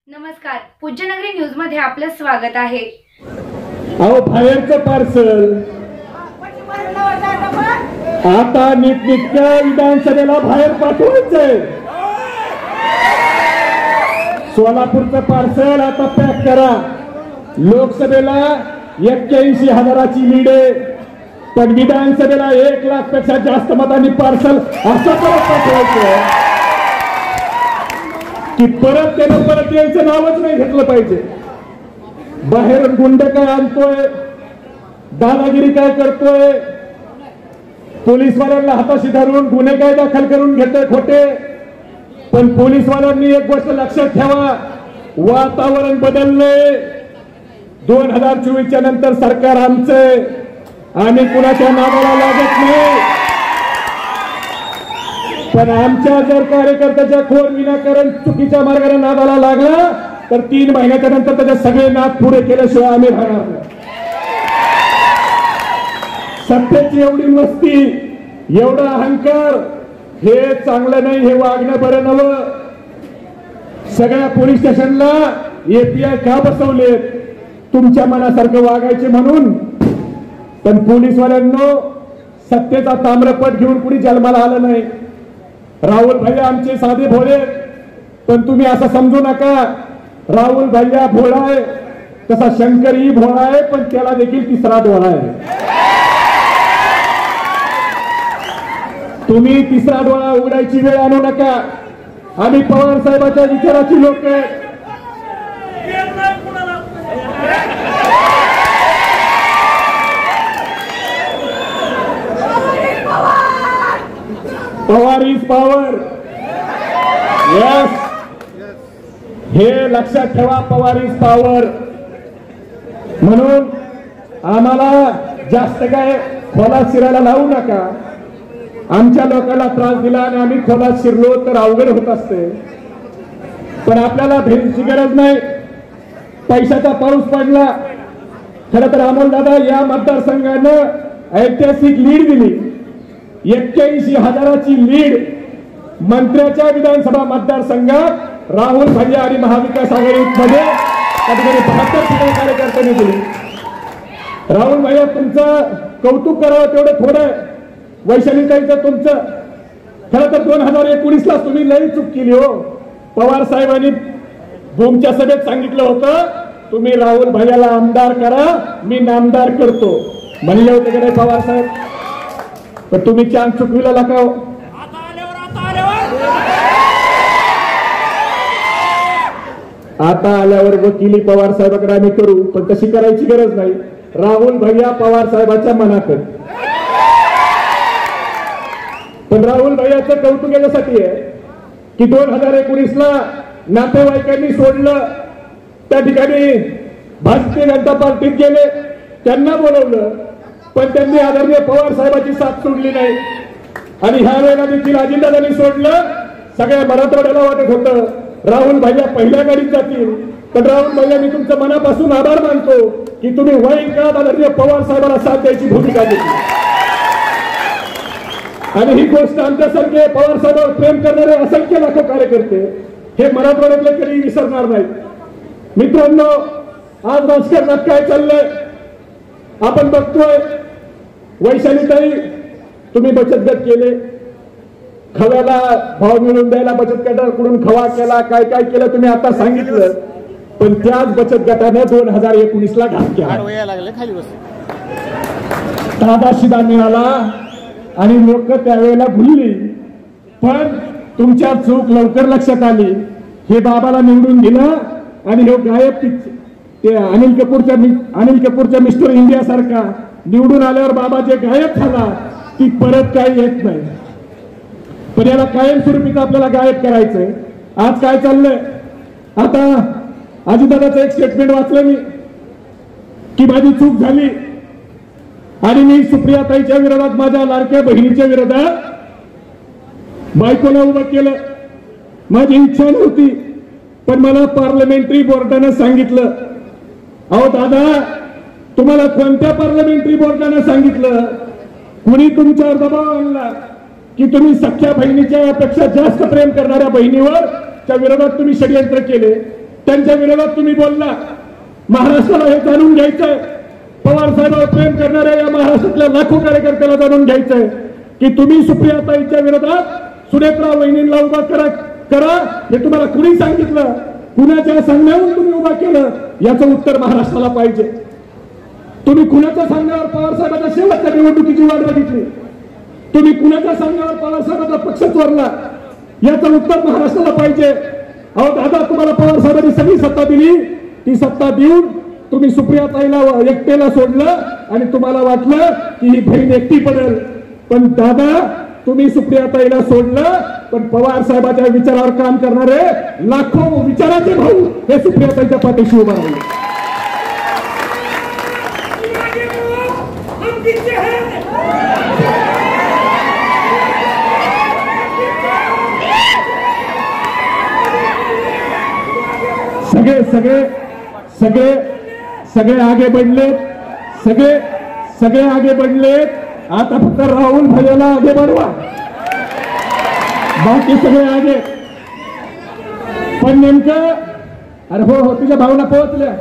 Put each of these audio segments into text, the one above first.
नमस्कार, पूज्यनगरी न्यूज मध्ये आपलं स्वागत आहे। अहो बाहेरचं पार्सल आता नीटनेटक्या विधानसभेला बाहेर पाठवायचंय। सोलापूरचं पार्सल आता पॅक करा। लोकसभेला 81,000ची लीड आहे, पण विधानसभेला 1 लाख पेक्षा जास्त मतांनी पार्सल असं परत पाठवायचं की परत त्यानं परत यायचं नावच नाही घेतलं पाहिजे। बाहेरून गुंड काय आणतोय, दादागिरी काय करतोय, पोलीसवाल्यांना हाताशी धरून गुन्हे काय दाखल करून घेतोय खोटे। पण पोलीसवाल्यांनी एक गोष्ट लक्षात ठेवा, वातावरण बदललंय। 2024च्या नंतर सरकार आमचंय, आम्ही कुणाच्या नावाला लागत नाही। पण आमच्या जर कार्यकर्त्याच्या खोर विनाकारण चुकीच्या मार्गाने नादाला लागला तर 3 महिन्याच्या नंतर त्याचे सगळे नाद पुरे केल्याशिवाय आम्ही राहणार नाही। सत्तेची एवढी मस्ती, एवढा अहंकार, हे चांगलं नाही, हे वागणं बरं नव्हतं। सगळ्या पोलीस स्टेशनला एपीआय का बसवलेत? तुमच्या मनासारखं वागायचे म्हणून। पण पोलीसवाल्यांनो, सत्तेचा ताम्रपट घेऊन कुणी जन्माला आलं नाही। राहुल भैया आमचे साधे भोळे, पण तुम्ही असं समजू नका राहुल भैया भोळा आहे तसा शंकरही भोळा आहे, पण त्याला देखील तिसरा डोळा आहे। तुम्ही तिसरा डोळा उघडायची वेळ आणू नका। आम्ही पवार साहेबांच्या विचाराची लोक आहेत। पवार इज पॉवर, यस, हे लक्षात ठेवा। पवार इज पॉवर म्हणून आम्हाला जास्त काय खोलात शिरायला लावू नका। आमच्या लोकांना त्रास दिला आणि आम्ही खोलात शिरलो तर अवघड होत असते। पण आपल्याला भेटची गरज नाही। पैशाचा पाऊस पडला। खरं तर अमोल दादा या मतदारसंघानं ऐतिहासिक लीड दिली। 81,000ची लीड मंत्र्याच्या विधानसभा मतदारसंघात राहुल भैया आणि महाविकास आघाडीमध्ये कधीकधी 72 कार्यकर्त्यांनी दिली। राहुल भैया तुमचं कौतुक करावं तेवढं थोडं आहे। वैशालीताईचं तुमचं खरं तर 2019ला तुम्ही लई चूक केली हो। पवार साहेबांनी भूमच्या सभेत सांगितलं होतं, तुम्ही राहुल भैयाला आमदार करा, मी नामदार करतो म्हणले होते की नाही पवार साहेब? पण तुम्ही चान्स चुकविला का? आता आल्यावर वकिली पवार साहेबांकडे आम्ही करू, पण तशी करायची गरज नाही। राहुल भैया पवार साहेबांच्या मनात। पण राहुल भैयाचं कौतुक याच्यासाठी आहे की 2019ला नातेवाईकांनी सोडलं, त्या ठिकाणी भारतीय जनता पार्टीत गेले, त्यांना बोलवलं, पण त्यांनी आदरणीय पवार साहेबांची साथ सोडली नाही। आणि ह्या वेळेला देखील अजितदादांनी सोडलं। सगळ्या मराठवाड्याला वाटत होतं राहुल भैया पहिल्या गाडीत जातील, पण राहुल भैया मी तुमचं मनापासून आभार मानतो की तुम्ही वाईट काळात आदरणीय पवार साहेबांना साथ द्यायची भूमिका घेतली। आणि ही गोष्ट आमच्यासारखे पवार साहेबांवर प्रेम करणारे असंख्य लाखो कार्यकर्ते हे मराठवाड्यातले कधी विसरणार नाहीत। मित्रांनो, आज राजकारणात काय चाललंय आपण बघतोय। वैशालीताई तुम्ही बचत गट केले, खव्याला भाव मिळवून द्यायला बचत गटाकडून खवा केला, काय काय केलं तुम्ही आता सांगितलं। पण त्याच बचत गटाने 2019ला घात केला, दादा शिदा मिळाला आणि लोक त्यावेळेला भुलली। पण तुमच्या चूक लवकर लक्षात आली। हे बाबाला निवडून दिलं आणि हे गायब ते अनिल कपूरच्या मिस्टर इंडिया सारखा निवडून आल्यावर बाबा जे गायब झाला ती परत काही येत नाही। पण याला कायमस्वरूपीच आपल्याला गायब करायचंय। आज काय चाललंय? आता अजितदादाचं एक स्टेटमेंट वाचलं मी की माझी चूक झाली आणि मी सुप्रियाताईच्या विरोधात, माझ्या लाडक्या बहिणीच्या विरोधात बायकोला उभं केलं। माझी इच्छा नव्हती, पण मला पार्लमेंटरी बोर्डानं सांगितलं। अहो दादा, तुम्हाला कोणत्या पार्लमेंटरी बोर्डानं सांगितलं? कुणी तुमच्यावर दबाव आणला की तुम्ही सख्या बहिणीच्या पेक्षा जास्त प्रेम करणाऱ्या बहिणीवर च्या विरोधात तुम्ही षडयंत्र केले? त्यांच्या विरोधात तुम्ही बोलला. महाराष्ट्राला हे जाणून घ्यायचंय, पवार साहेबांवर प्रेम करणाऱ्या या महाराष्ट्रातल्या लाखो कार्यकर्त्याला जाणून घ्यायचंय की तुम्ही सुप्रियाताईंच्या विरोधात सुनेत्रा वहिनींना उभा करा हे तुम्हाला कुणी सांगितलं? कुणाच्या सांगण्यावरून तुम्ही उभा केलं? याचं उत्तर महाराष्ट्राला पाहिजे. तुम्ही कुणाच्या सांगण्यावर पवार साहेबांच्या शेवटच्या निवडणुकीची वाट बघितली? तुम्ही कुणाच्या सांगण्यावर पवार साहेबांचा पक्ष चोरला? याचं उत्तर महाराष्ट्राला पाहिजे. अहो दादा, तुम्हाला पवार साहेबांनी सगळी सत्ता दिली, ती सत्ता देऊन तुम्ही सुप्रियाताईला एकटेला सोडलं आणि तुम्हाला वाटलं की ही बहीण एकटी पडेल. पण दादा, तुम्ही सुप्रियाताईला सोडलं, पण पवार साहेबांच्या विचारावर काम करणारे लाखो विचाराचे भाऊ हे सुप्रियाताईच्या पाठीशी उभा राहिले. सगळे सगळे सगळे सगळे आगे बढ़लेत, सगळे आगे बढ़लेत. आता फक्त राहुल भैयाला आगे बढ़वा, बाकी सगळे आगे. पण नेमकं अरे हो तुझ्या भावना पोहोचले.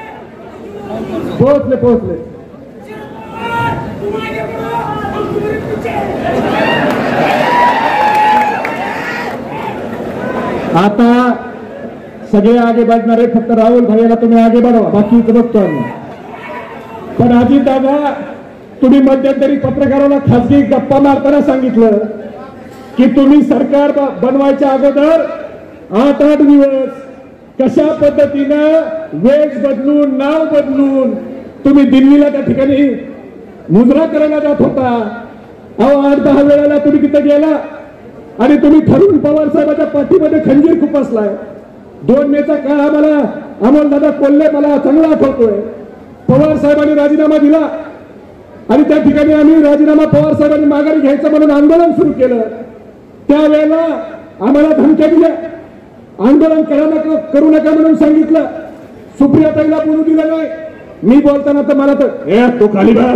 आता सगळे आगे बढ़णारे फक्त राहुल भैयाला तुम्ही आगे बढ़वा, बाकी बघतो आम्ही. पण अजित दादा, तुम्ही मध्यंतरी पत्रकाराला खासगी गप्पा मारताना सांगितलं की तुम्ही सरकार बनवायच्या अगोदर 8-8 दिवस कशा पद्धतीनं वेश बदलून नाव बदलून तुम्ही दिल्लीला त्या ठिकाणी मुजरा करायला जात होता. अहो 8-10 वेळेला तुम्ही तिथे गेला आणि तुम्ही ठरवून पवार साहेबांच्या पाठीमध्ये खंजीर खुपसलाय. 2 मेचा काळ आम्हाला अमोलदादा कोल्हे मला चांगला आठवतोय. पवार साहेबांनी राजीनामा दिला आणि त्या ठिकाणी आम्ही राजीनामा पवार साहेबांनी माघारी घ्यायचं म्हणून आंदोलन सुरू केलं. त्यावेळेला आम्हाला धमक्या दिल्या, आंदोलन करू नका म्हणून सांगितलं. सुप्रियाताईला बोलू दिलं नाही. मी बोलताना तर मला तर तो खाली बस,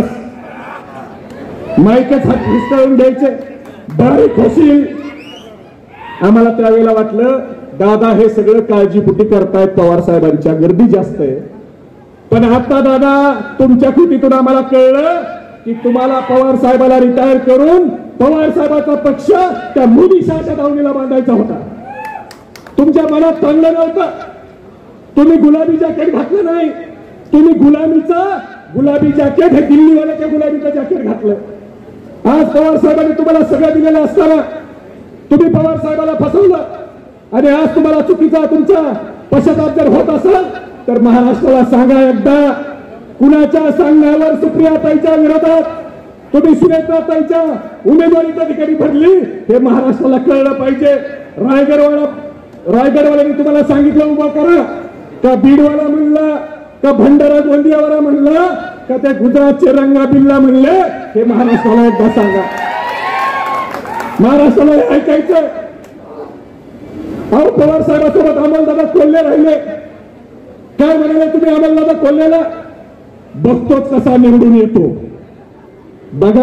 माईकच हात हिसकावून द्यायचे, बारीक होशील. आम्हाला त्यावेळेला वाटलं दादा हे सगळं काळजीपोटी करतायत, पवार साहेबांच्या गर्दी जास्त आहे. पण आता दादा तुमच्या कृतीतून आम्हाला कळलं की तुम्हाला पवार साहेबाला रिटायर करून पवार साहेबांचा पक्ष त्या मोदी शहाच्या दावणीला बांधायचा होता. तुमच्या मनात चांगलं नव्हतं. तुम्ही गुलाबी जॅकेट घातलं नाही, तुम्ही गुलाबी जॅकेट हे दिल्लीवाल्याच्या गुलाबीचं जॅकेट घातलं. आज पवार साहेबांनी तुम्हाला सगळं दिलेलं असताना तुम्ही पवार साहेबाला फसवलं आणि आज तुम्हाला चुकीचा तुमचा पश्चाताप जर होत असेल तर महाराष्ट्राला सांगा एकदा, कुणाच्या सांगण्यावर सुप्रियाताईच्या विरोधात तुम्ही सुनेत्राताईच्या उमेदवारीच्या ठिकाणी भरली हे महाराष्ट्राला कळलं पाहिजे. रायगडवाल्यांनी तुम्हाला सांगितलं उभा करा का बीडवाला म्हणला का भंडारा गोंदियावाला म्हणला का त्या गुजरातचे रंगा बिल्ला म्हणले हे महाराष्ट्राला एकदा सांगा. महाराष्ट्राला हे ऐकायचं. अहो पवार साहेबांसोबत अमोलदादा कोल्हे राहिले. काय म्हणाले तुम्ही अमोलदादा कोल्हेला? बघतोच कसा निवडून येतो बघा,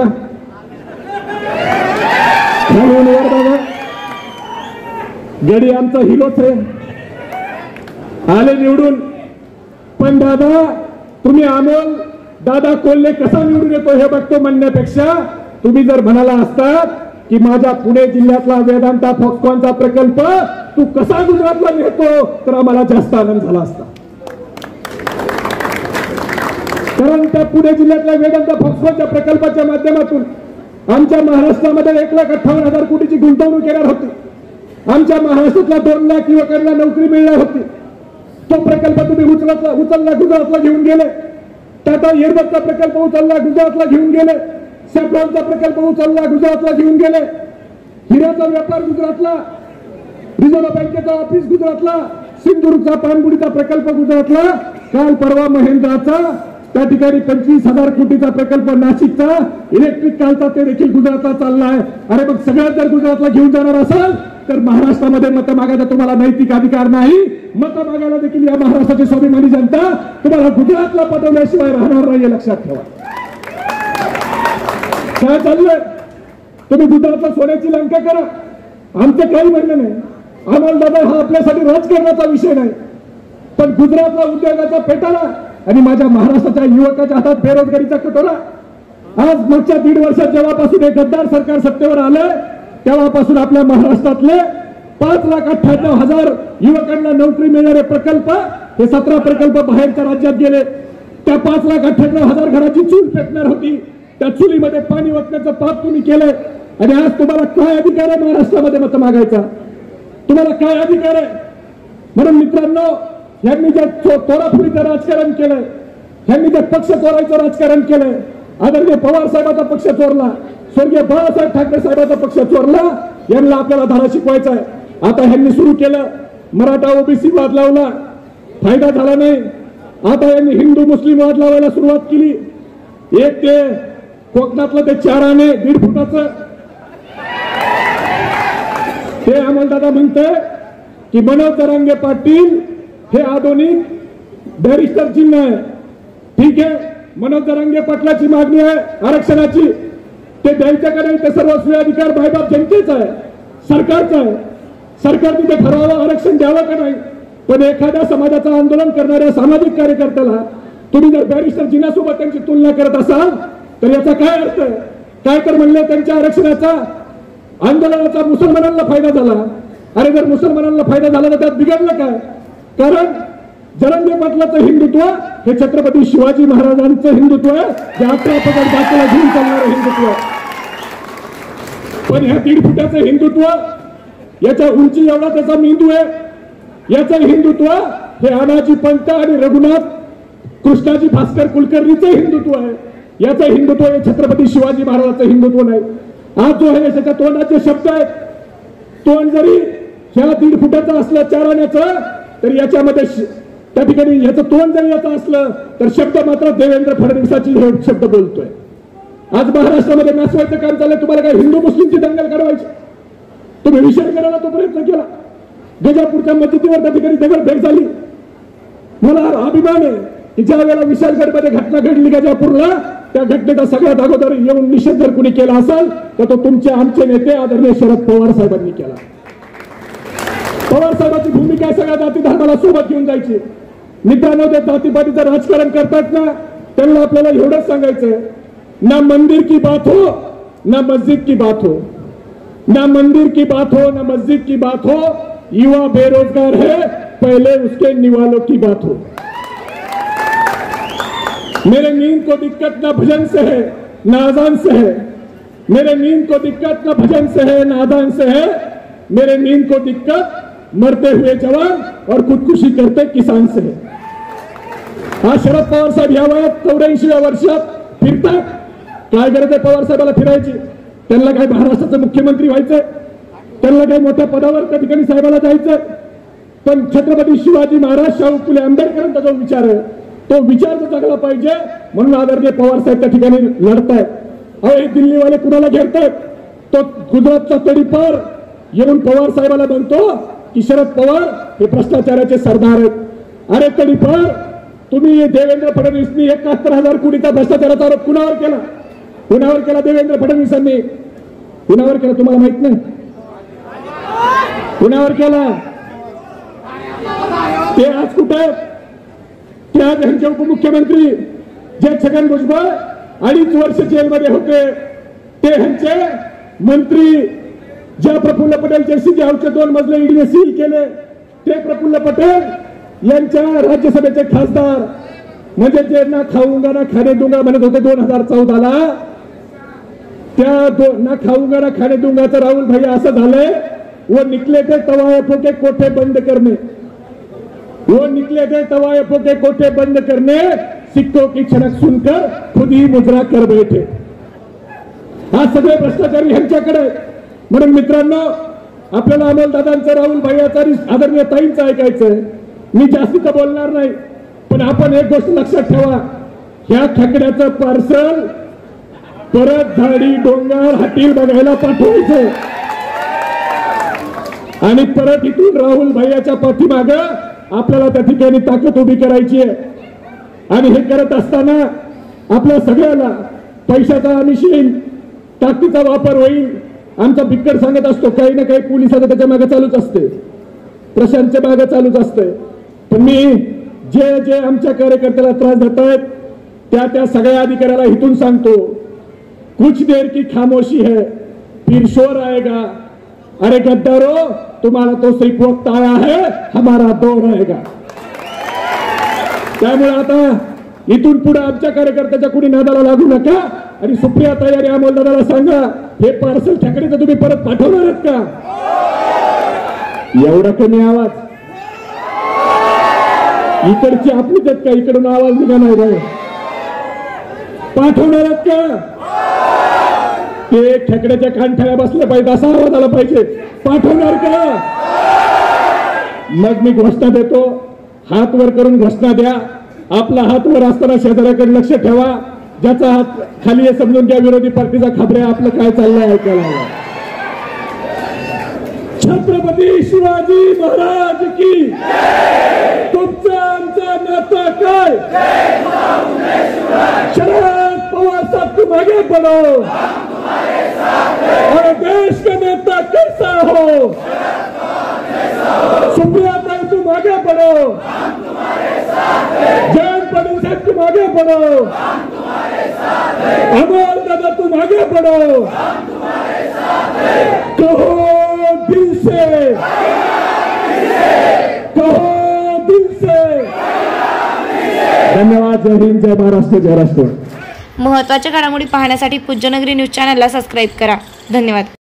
वर बघा, गडी आमचा हिरोच आहे, आले निवडून. पण दादा तुम्ही अमोल दादा कोल्हे कसा निवडून येतो हे बघतो म्हणण्यापेक्षा तुम्ही जर म्हणाला असतात की माझ्या पुणे जिल्ह्यातला वेदांता फॉक्सकॉनचा प्रकल्प तू कसा गुजरातला नेतो तर आम्हाला जास्त आनंद झाला असता. कारण त्या पुणे जिल्ह्यातल्या वेदांता फॉक्सकॉनच्या प्रकल्पाच्या माध्यमातून आमच्या महाराष्ट्रामध्ये 1,58,000 कोटीची गुंतवणूक येणार होती. आमच्या महाराष्ट्रातल्या 2 लाख युवकांना नोकरी मिळणार होती. तो प्रकल्प तुम्ही उचलला गुजरातला घेऊन गेले. टाटा एअरबसचा प्रकल्प उचलला गुजरातला घेऊन गेले. सेफ्रॉनचा प्रकल्प उचलला गुजरातला घेऊन गेले. हिऱ्याचा व्यापार गुजरातला, रिझर्व्ह बँकेचा ऑफिस गुजरातला, सिंधुदुर्गचा पाणबुडीचा प्रकल्प गुजरातला, काल परवा महेंद्राचा त्या ठिकाणी 25,000 कोटीचा प्रकल्प नाशिकचा इलेक्ट्रिक कारचा ते देखील गुजरातला चाललाय. अरे मग सगळ्यात जर गुजरातला घेऊन जाणार असाल तर महाराष्ट्रामध्ये मत मागायचा तुम्हाला नैतिक अधिकार नाही. मत मागायला देखील या महाराष्ट्राची स्वाभिमानी जनता तुम्हाला गुजरातला पाठवल्याशिवाय राहणार नाही, लक्षात ठेवा. काय चाललंय? तुम्ही गुजरातला सोन्याची लंका करा, आमचं काही म्हणणं नाही. अमोलदादा हा आपल्यासाठी राजकारणाचा विषय नाही. पण गुजरातला उद्योगाचा पेटारा आणि माझ्या महाराष्ट्राच्या युवकाच्या हातात बेरोजगारीचा कटोरा. आज मागच्या 1.5 वर्षात जेव्हापासून हे गद्दार सरकार सत्तेवर आलं तेव्हापासून आपल्या महाराष्ट्रातले 5,98,000 युवकांना नोकरी मिळणारे प्रकल्प, हे 17 प्रकल्प बाहेरच्या राज्यात गेले. त्या 5,98,000 घराची चूल पेटणार होती, त्या चुलीमध्ये पाणी ओतण्याचं पाप तुम्ही केलंय. आणि आज तुम्हाला काय अधिकार आहे महाराष्ट्रामध्ये मत मागायचा? तुम्हाला काय अधिकार आहे? म्हणून मित्रांनो, यांनी जे तोडाफोडीचं राजकारण केलंय, यांनी जे पक्ष चोरायचं राजकारण केलंय, आदरणीय पवार साहेबांचा पक्ष चोरला, स्वर्गीय बाळासाहेब ठाकरे साहेबांचा पक्ष चोरला, यांना आपल्याला धडा शिकवायचा आहे. आता यांनी सुरू केलं, मराठा ओबीसी वाद लावला, फायदा झाला नाही. आता यांनी हिंदू मुस्लिम वाद लावायला सुरुवात केली. एक ते कोकणातलं ते 4 आणे 1.5 फुटाचं ते अमलदादा म्हणतंय की मनोज जरांगे पाटील हे आधुनिक बॅरिस्टर चिन्ह आहे. ठीक आहे, मनोज जरांगे पाटलाची मागणी आहे आरक्षणाची, ते द्यायचं का नाही ते सर्वस्वी अधिकार बायबाप जनतेचा आहे, सरकारचा आहे. सरकारने ते ठरवावं आरक्षण द्यावं का नाही. पण एखाद्या समाजाचं आंदोलन करणाऱ्या सामाजिक कार्यकर्त्याला तुम्ही जर बॅरिस्टर चिन्हासोबत त्यांची तुलना करत असाल तर याचा काय अर्थ आहे? काय तर म्हणले त्यांच्या आरक्षणाचा आंदोलनाचा मुसलमानांना फायदा झाला. अरे जर मुसलमानांना फायदा झाला तर त्यात बिघडलं काय? कारण जरांगे पाटलाचं हिंदुत्व हे छत्रपती शिवाजी महाराजांचं हिंदुत्व आहे, जे 11 पगड जातीला घेऊन चालणारं हिंदुत्व. पण ह्या 1.5 फुटाचं हिंदुत्व, याच्या उंची एवढा त्याचा मेंदू आहे, याचं हिंदुत्व हे अनाजी पंत आणि रघुनाथ कृष्णाजी भास्कर कुलकर्णीचं हिंदुत्व आहे. याचं हिंदुत्व हे छत्रपती शिवाजी महाराजांचं हिंदुत्व नाही. आज जो आहे त्याच्या तोंडाचे शब्द आहेत, तोंड जरी ह्या 1.5 फुटाचं असलं 4 आण्याचं तर याच्यामध्ये त्या ठिकाणी याचं तोंड जरी याचं असलं तर शब्द मात्र देवेंद्र फडणवीसाची हे शब्द बोलतोय. आज महाराष्ट्रामध्ये नाचवायचं काम चाललंय. तुम्हाला काय हिंदू मुस्लिमची दंगल करवायची? तुम्ही विषय करायला तो प्रयत्न केला. गजापूरच्या मस्जिदीवर त्या ठिकाणी दगडफेक झाली. मला अभिमान आहे की ज्या वेळेला विशालगडमध्ये घटना घडली गजापूरला, त्या घटनेचा सगळ्यात अगोदर येऊन निषेध जर कुणी केला असेल तर तो तुमचे आमचे नेते आदरणीय शरद पवार साहेबांनी केला. पवार साहेबांची भूमिका सगळ्या जाती धर्माला सोबत घेऊन जायची. मित्रांनो, ते जातीपातीचं राजकारण करतात ना, त्यांना आपल्याला एवढंच सांगायचंय, ना मंदिर की बात हो ना मस्जिद की बात हो, ना मंदिर की बात हो ना मस्जिद की बात हो, युवा बेरोजगार है पहले उसके निवालों की बात हो. मेरे नींद को दिक्कत ना भजन से है ना अजान से है, मेरे नींद को दिक्कत ना भजन से है ना अजान से है, मेरे नींद को दिक्कत मरते हुए जवान और खुदकुशी करते किसान से है. हा शरद पवार साहेब या वयात 84व्या वर्षात फिरतात. काय गरज आहे पवार साहेबाला फिरायची? त्यांना काय महाराष्ट्राचे मुख्यमंत्री व्हायचंय? त्यांना काही मोठ्या पदावर त्या ठिकाणी साहेबाला जायचंय? पण छत्रपती शिवाजी महाराज, शाहू फुले आंबेडकरांचा जो विचार आहे तो विचार जगला पाहिजे, म्हणून आदरणीय पवार साहेब त्या ठिकाणी लढतायत. अहो, हे दिल्लीवाले कुणाला घेरतायत? तो गुजरातचा तडीपार येऊन पवार साहेबाला म्हणतो की शरद पवार हे भ्रष्टाचाराचे सरदार आहेत. अरे तडीपार, तुम्ही देवेंद्र फडणवीसांनी 71,000 कोटीचा भ्रष्टाचाराचा आरोप कुणावर केला? कुणावर केला देवेंद्र फडणवीसांनी? कुणावर केला तुम्हाला माहित नाही? कुणावर केला? ते आज कुठे आहेत? ते आज यांचे उपमुख्यमंत्री जे छगन भुजबळ 2.5 वर्ष जेलमध्ये होते, ते ह्यांचे मंत्री ज्या प्रफुल्ल पटेल जैसी हाऊसचे 2 मजले ईडीने सील केले, ते प्रफुल्ल पटेल यांच्या राज्यसभेचे खासदार, म्हणजे जे ना खाऊंगा ना खाणे दूंगा म्हणत होते 2014ला, त्या ना खाऊंगा ना खाणे दूंगाचं राहुल भैया असं झालंय, वो निकले थे तवायफों के कोठे बंद करने, वो निकले थे तवायफों के कोठे बंद करने, सिक्कों की छनक सुनकर खुद ही मुजरा कर बैठे. हा सगळे भ्रष्टाचारी ह्यांच्याकडे. म्हणून मित्रांनो, आपल्याला अमलदादांचं, राहुल भैयाचं आणि आदरणीय ताईंचं ऐकायचंय. मी जास्तीचं बोलणार नाही, पण आपण एक गोष्ट लक्षात ठेवा, ह्या खेकड्याचं पार्सल परत झाडी डोंगर हटील बघायला पाठवायचं आणि परत इथून राहुल भैयाच्या पाठीमागं आपल्याला त्या ठिकाणी ताकद उभी करायची आहे. आणि हे करत असताना आपल्या सगळ्याला पैशाचा आमिष येईल, ताकदीचा वापर होईल. आमचा बिक्कर सांगत असतो, काही ना काही पोलिसांचं त्याच्या मागे चालूच असते, प्रशांतच्या मागे चालूच असते. पण मी जे जे आमच्या कार्यकर्त्याला त्रास देत आहेत त्या सगळ्या अधिकाऱ्याला इथून सांगतो, कुछ देर की खामोशी है फिर शोर आएगा. अरे गद्दारो, तुम्हाला तो सिर्फ वक्त आया है, हमारा दौर आएगा. त्यामुळे आता इथून पुढे आमच्या कार्यकर्त्याच्या कुणी नादाला लागू नका. आणि सुप्रिया ताई अमोलदादाला सांगा, हे पार्सल ठेकडेचं तुम्ही परत पाठवणार आहेत का? एवढा कमी आवाज इकडची आपलीच आहेत का? इकडून आवाज निघाला नाही, पाठवणार आहेत का? ते खेकड्याच्या कानठळ्या बसल्या पाहिजे असा आवाज आला पाहिजे. पाठवणार का? मग मी घोषणा देतो, हात वर करून घोषणा द्या. आपला हात वर असताना शेजाऱ्याकडे लक्ष ठेवा. ज्याचा हात खाली आहे समजून घ्या विरोधी पार्टीचा खबऱ्या आपलं काय चाललंय ऐकायला. छत्रपती शिवाजी महाराज की. तुमचं आमचं नातं काय? शरद पवार साहब तुम आगे बढ़ो और देश का नेता कैसा हो? सुप्रिया ताई तुम आगे बढ़ो, जयंत पाटिल साहब तुम आगे बढ़ो, अमोल दादा तुम आगे बढ़ो. कहो दिल से, कहो दिल से. धन्यवाद. जय हिंद, जय महाराष्ट्र, जय राष्ट्र. महत्त्वाच्या घडामोडी पाहण्यासाठी पूज्यनगरी न्यूज चॅनलला सबस्क्राईब करा. धन्यवाद.